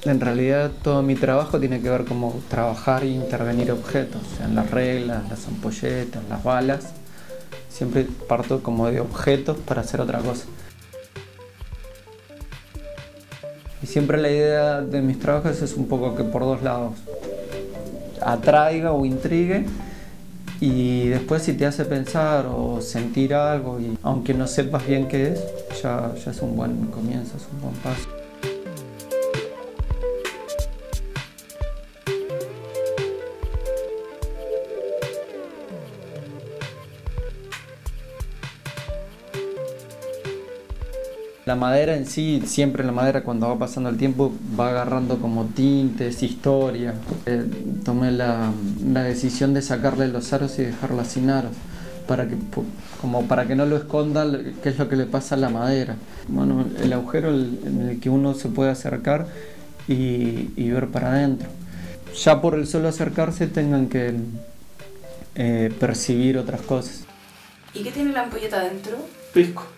En realidad todo mi trabajo tiene que ver como trabajar e intervenir objetos, o sea, en las reglas, las ampolletas, las balas. Siempre parto como de objetos para hacer otra cosa. Y siempre la idea de mis trabajos es un poco que por dos lados atraiga o intrigue, y después si te hace pensar o sentir algo, y aunque no sepas bien qué es, ya es un buen comienzo, es un buen paso. La madera en sí, siempre la madera cuando va pasando el tiempo va agarrando como tintes, historia. Tomé la decisión de sacarle los aros y dejarla sin aros, como para que no lo esconda qué es lo que le pasa a la madera. Bueno, el agujero en el que uno se puede acercar y ver para adentro. Ya por el solo acercarse tengan que percibir otras cosas. ¿Y qué tiene la ampolleta adentro? Pisco.